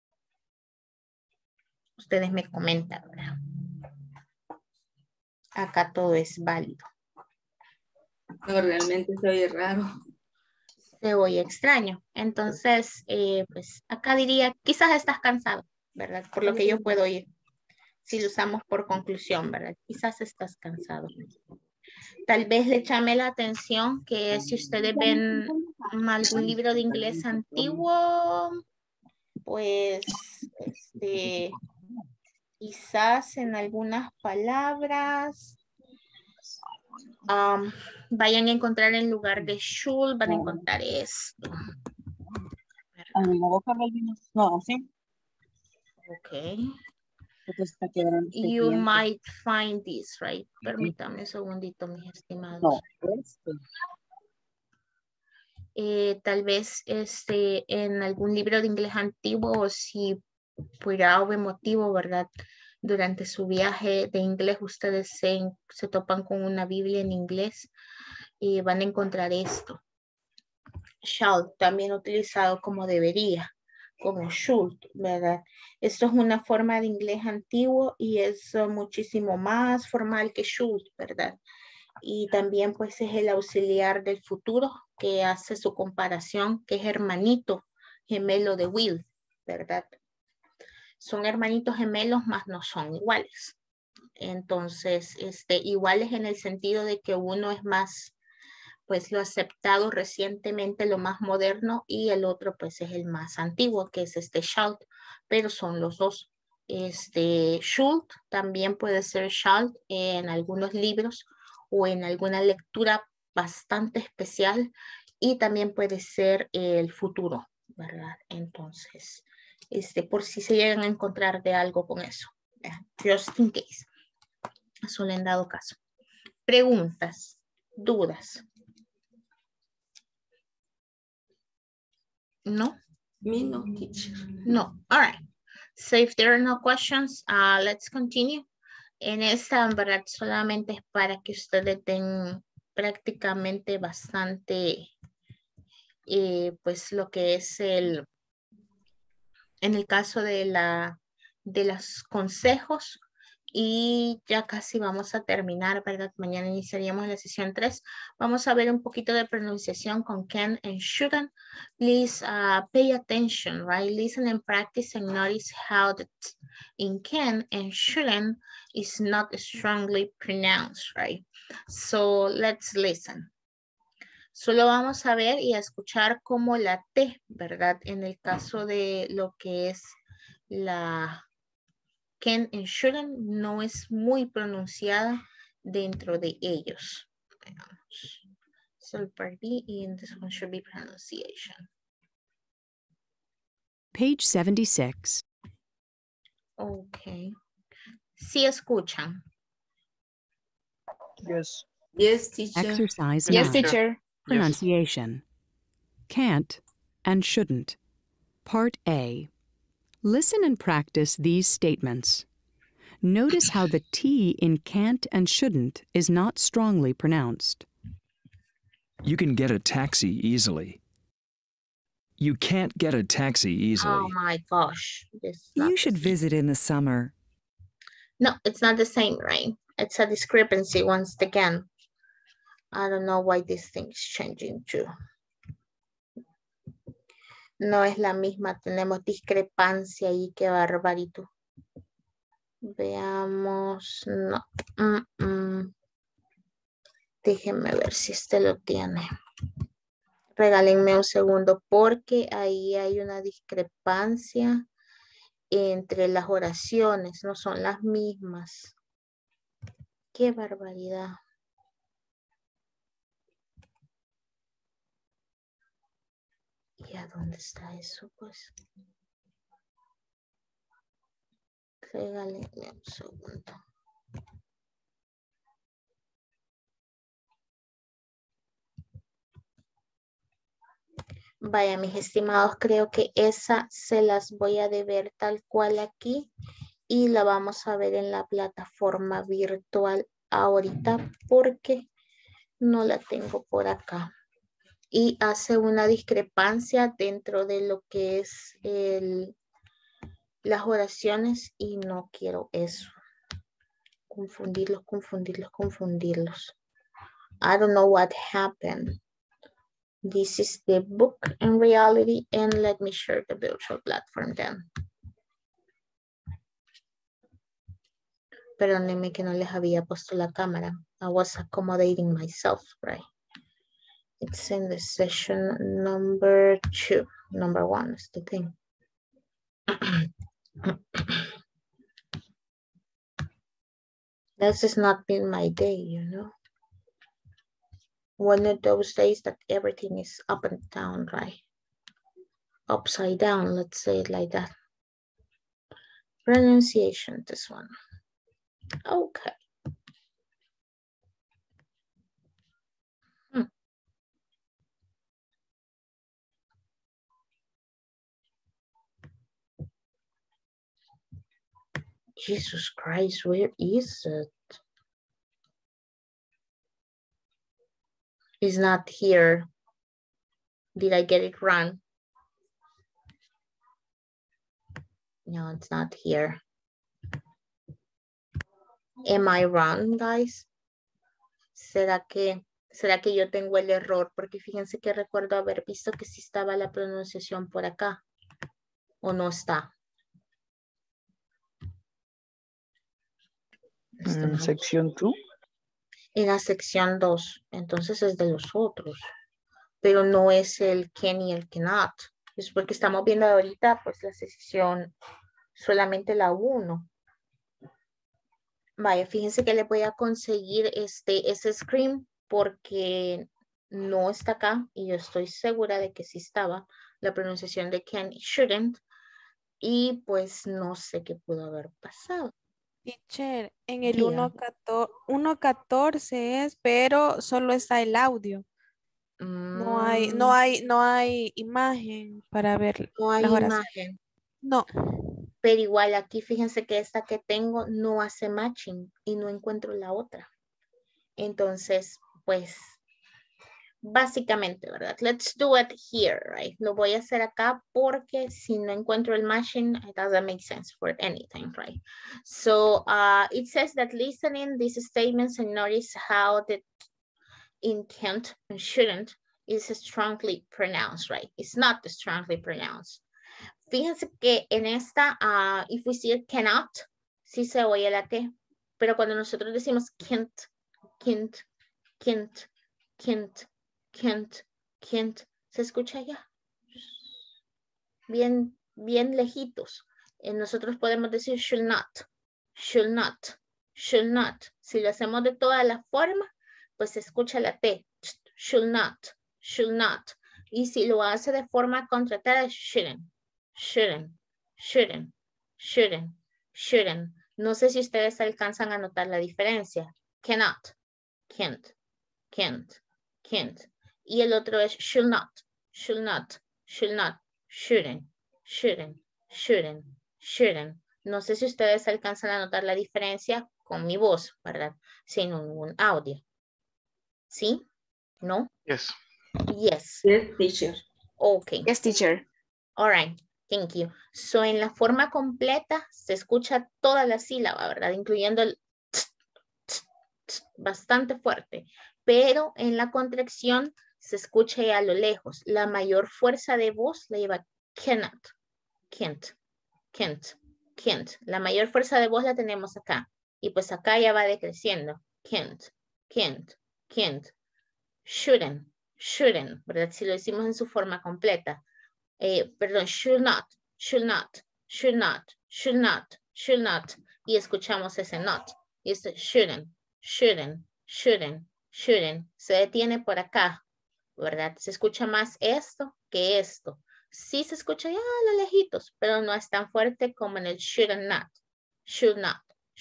Ustedes me comentan, ¿verdad? Acá todo es válido. No, realmente se oye raro. Se oye extraño. Entonces, pues acá diría, quizás estás cansado, ¿verdad? Por lo que yo puedo oír. Si lo usamos por conclusión, ¿verdad? Quizás estás cansado. Tal vez le llame la atención que si ustedes ven algún libro de inglés antiguo, pues, quizás en algunas palabras vayan a encontrar en lugar de should, van a encontrar esto. No, ¿sí? Ok. You might find this, right? Permítame un segundito, mis estimados. Tal vez en algún libro de inglés antiguo, o si por algún motivo, ¿verdad? Durante su viaje de inglés ustedes se topan con una Biblia en inglés y van a encontrar esto. Shall, también utilizado como debería, como should, ¿verdad? Esto es una forma de inglés antiguo y es muchísimo más formal que should, ¿verdad? Y también pues es el auxiliar del futuro que hace su comparación, que es hermanito gemelo de will, ¿verdad? Son hermanitos gemelos, más no son iguales. Entonces, iguales en el sentido de que uno es más, pues lo aceptado recientemente, lo más moderno, y el otro pues es el más antiguo, que es shall, pero son los dos should también puede ser shall en algunos libros o en alguna lectura bastante especial, y también puede ser el futuro, ¿verdad? Entonces, por si se llegan a encontrar de algo con eso, just in case, solo en dado caso. Preguntas, dudas. No? Me no, teacher. No, all right. So if there are no questions, let's continue. En esta, en verdad, solamente es para que ustedes den prácticamente bastante, pues lo que es en el caso de los consejos, y ya casi vamos a terminar, ¿verdad? Mañana iniciaríamos la sesión 3. Vamos a ver un poquito de pronunciación con can and shouldn't. Please pay attention, right? Listen and practice and notice how the in can and shouldn't is not strongly pronounced, right? So let's listen. Solo vamos a ver y a escuchar como la T, ¿verdad? En el caso de lo que es la can and shouldn't, no es muy pronunciada dentro de ellos. Veamos. So part B, and this one should be pronunciation. Page 76. Okay. Sí escuchan. Yes. Yes, teacher. Exercise Yes, 9. teacher. Pronunciation. Can't and shouldn't. Part A. Listen and practice these statements. Notice how the T in can't and shouldn't is not strongly pronounced. You can get a taxi easily. You can't get a taxi easily. Oh my gosh. You should visit in the summer. No, it's not the same, right? It's a discrepancy once again. I don't know why this thing is changing too. No es la misma, tenemos discrepancia ahí, qué barbarito. Veamos, no. Déjenme ver si este lo tiene. Regálenme un segundo porque ahí hay una discrepancia entre las oraciones, no son las mismas. Qué barbaridad. ¿Y a dónde está eso, pues? Regálenme un segundo. Vaya, mis estimados, creo que esa se las voy a deber tal cual aquí y la vamos a ver en la plataforma virtual ahorita porque no la tengo por acá. Y hace una discrepancia dentro de lo que es las oraciones y no quiero eso. Confundirlos. I don't know what happened. This is the book in reality, and let me share the virtual platform then. Perdónenme que no les había puesto la cámara. I was accommodating myself, right? It's in the session number 2. Number 1 is the thing. This has not been my day, you know. One of those days that everything is up and down, right? Upside down, let's say it like that. Pronunciation, this one. Okay. Jesus Christ, where is it? It's not here. Did I get it wrong? No, it's not here. Am I wrong, guys? ¿Será que yo tengo el error? Porque fíjense que recuerdo haber visto que sí estaba la pronunciación por acá. ¿O no está? En sección 2. En la sección 2. Entonces es de los otros. Pero no es el can y el cannot. Es porque estamos viendo ahorita pues la sección solamente la 1. Vaya, fíjense que le voy a conseguir ese screen porque no está acá y yo estoy segura de que sí estaba la pronunciación de can y shouldn't y pues no sé qué pudo haber pasado. Teacher, en el Diga. 1.14 es, pero solo está el audio. No hay imagen para ver No hay las oraciones. imagen. No. Pero igual aquí fíjense que esta que tengo no hace matching y no encuentro la otra. Entonces, pues, básicamente, ¿verdad? Let's do it here, right? Lo voy a hacer acá porque si no encuentro el matching, it doesn't make sense for anything, right? So, it says that listening these statements and notice how the intent and shouldn't is strongly pronounced, right? It's not strongly pronounced. Fíjense que en esta, if we see it cannot, sí se oye la T, pero cuando nosotros decimos can't, se escucha ya, bien lejitos. Nosotros podemos decir should not. Si lo hacemos de toda la forma, pues se escucha la T, should not. Y si lo hace de forma contratada, shouldn't. No sé si ustedes alcanzan a notar la diferencia. Cannot, can't. Y el otro es shouldn't. No sé si ustedes alcanzan a notar la diferencia con mi voz, ¿verdad? Sin un audio. ¿Sí? ¿No? Yes. Yes. Yes, teacher. Okay. Yes, teacher. All right. Thank you. So, en la forma completa se escucha toda la sílaba, ¿verdad? Incluyendo el bastante fuerte. Pero en la contracción se escucha ya a lo lejos. La mayor fuerza de voz la lleva cannot, can't. La mayor fuerza de voz la tenemos acá. Y pues acá ya va decreciendo. Can't. Shouldn't, ¿verdad? Si lo decimos en su forma completa. Perdón, should not. Y escuchamos ese not. Y este shouldn't. Se detiene por acá, ¿verdad? Se escucha más esto que esto. Sí se escucha ya a lo lejitos, pero no es tan fuerte como en el should and not. Should not,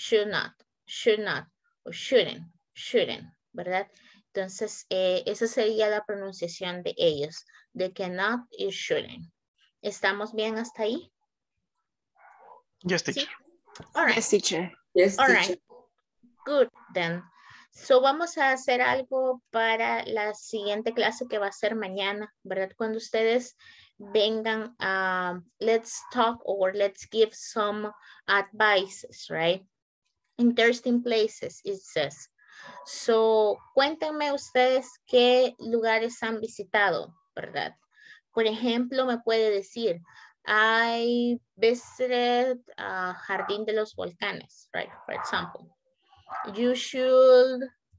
o shouldn't, ¿verdad? Entonces, esa sería la pronunciación de ellos, de cannot y shouldn't. ¿Estamos bien hasta ahí? Yes, teacher. ¿Sí? All right. Yes, teacher. Yes, All teacher. right. Good, then. So, vamos a hacer algo para la siguiente clase que va a ser mañana, ¿verdad? Cuando ustedes vengan, let's talk or let's give some advices, right? Interesting places, it says. So, cuéntenme ustedes qué lugares han visitado, ¿verdad? Por ejemplo, me puede decir, I visited Jardín de los Volcanes, right? For example. You should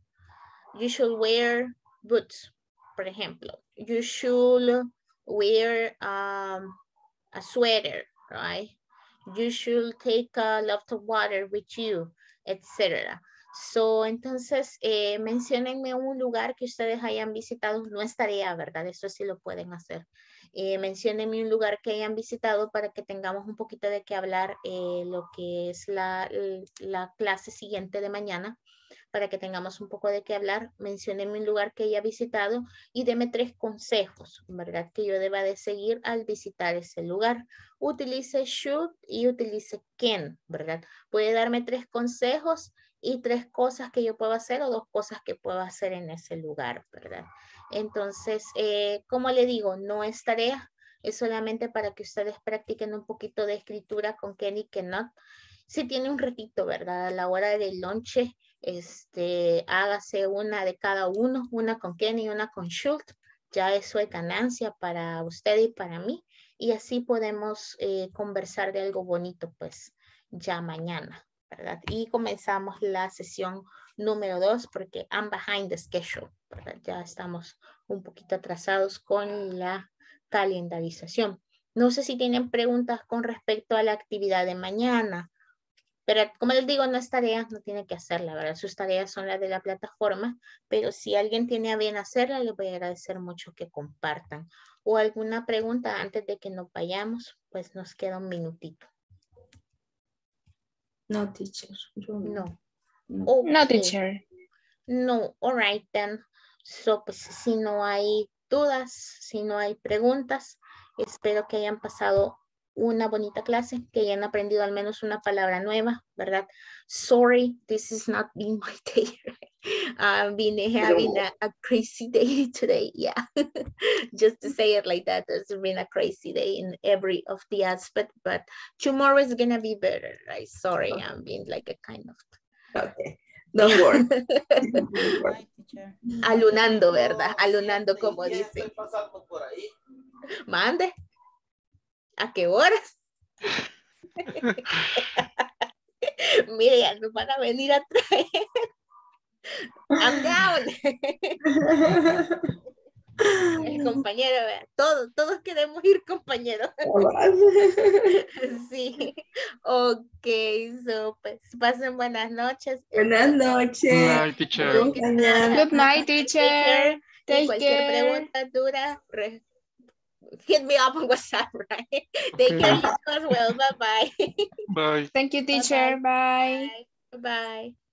wear boots, por ejemplo. You should wear a sweater, right? You should take a lot of water with you, etc. So, entonces, menciónenme un lugar que ustedes hayan visitado. No es tarea, ¿verdad? Eso sí lo pueden hacer. Menciónenme un lugar que hayan visitado para que tengamos un poquito de qué hablar lo que es la clase siguiente de mañana. Para que tengamos un poco de qué hablar, menciónenme un lugar que haya visitado y deme 3 consejos, ¿verdad? Que yo deba de seguir al visitar ese lugar. Utilice should y utilice can, ¿verdad? Puede darme 3 consejos y 3 cosas que yo puedo hacer o 2 cosas que puedo hacer en ese lugar, ¿verdad? Entonces, como le digo, no es tarea, es solamente para que ustedes practiquen un poquito de escritura con can y cannot. Si tiene un ratito, ¿verdad? A la hora del lonche, hágase una de cada uno, una con can y una con should. Ya eso es ganancia para usted y para mí. Y así podemos conversar de algo bonito, pues, ya mañana, ¿verdad? Y comenzamos la sesión número 2 porque I'm behind the schedule, ¿verdad? Ya estamos un poquito atrasados con la calendarización. No sé si tienen preguntas con respecto a la actividad de mañana. Pero como les digo, no es tarea, no tiene que hacerla, ¿verdad? Sus tareas son las de la plataforma, pero si alguien tiene a bien hacerla, les voy a agradecer mucho que compartan. O alguna pregunta antes de que nos vayamos, pues nos queda un minutito. No, teacher. No. No. Okay. No, teacher. No, all right then. So, pues si no hay dudas, si no hay preguntas, espero que hayan pasado una bonita clase, que hayan aprendido al menos una palabra nueva, ¿verdad? Sorry, this is not been my day. I've been having a crazy day today, yeah. Just to say it like that, it's been a crazy day in every of the aspect, but tomorrow is gonna be better, right? Sorry, I'm being like a kind of... Okay, don't worry. Alunando, ¿verdad? Alunando, como dicen. Mande. ¿A qué horas? Mire, ya nos van a venir a traer. I'm down. El compañero, ¿verdad? Todos queremos ir, compañero. Sí. Ok, so, pues pasen buenas noches. Buenas noches. Good night, teacher. Good night, teacher. Y Take cualquier care. pregunta dura, hit me up on WhatsApp, right? Take care, you as well. Bye-bye. Bye. Thank you, teacher. Bye. Bye. Bye.